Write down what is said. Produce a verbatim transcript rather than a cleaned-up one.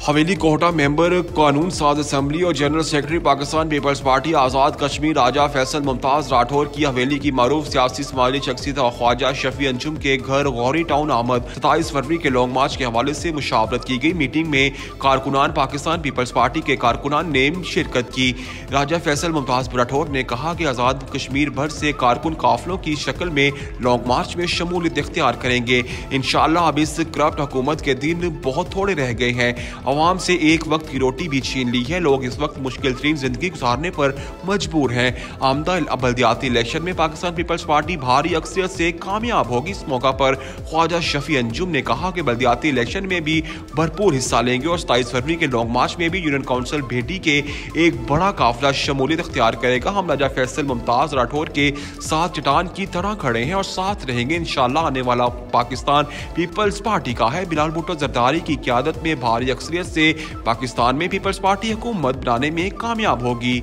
हवेली कोहटा member कानून साज assembly और general secretary Pakistan Peoples Party Azad Kashmir Raja Faisal Mumtaz Rathore की हवेली की मारूफ सियासी समाजी शख्सियत ख्वाजा शफी अंजुम के घर गौरी टाउन आमद सताईस फरवरी के लॉन्ग मार्च के हवाले से मुशावरत की गई। मीटिंग में कारकुनान पाकिस्तान पीपल्स पार्टी के कारकुनान ने शिरकत की। राजा फैसल मुमताज़ राठौर ने कहा कि आज़ाद कश्मीर भर से कारकुन काफिलों की शक्ल में लॉन्ग मार्च में शमूलियत इख्तियार करेंगे। इंशाअल्लाह अब इस करप्ट हुकूमत के दिन बहुत थोड़े रह गए हैं। अवाम से एक वक्त की रोटी भी छीन ली है। लोग इस वक्त मुश्किल तरीन जिंदगी गुजारने पर मजबूर हैं। आमदा बल्दियाती इलेक्शन में पाकिस्तान पीपल्स पार्टी भारी अक्सरियत से कामयाब होगी। इस मौका पर ख्वाजा शफी अंजुम ने कहा कि बल्दियाती इलेक्शन में भी भरपूर हिस्सा लेंगे और सताईस फरवरी के लॉन्ग मार्च में भी यूनियन काउंसिल भेटी के एक बड़ा काफिला शमूलियत इख्तियार करेगा। हम राजा फैसल मुमताज राठौर के साथ चट्टान की तरह खड़े हैं और साथ रहेंगे। इंशाअल्लाह आने वाला पाकिस्तान पीपल्स पार्टी का है। बिलाल भुट्टो जरदारी की क़यादत में भारी अक्सरियत से पाकिस्तान में पीपल्स पार्टी हुकूमत बनाने में कामयाब होगी।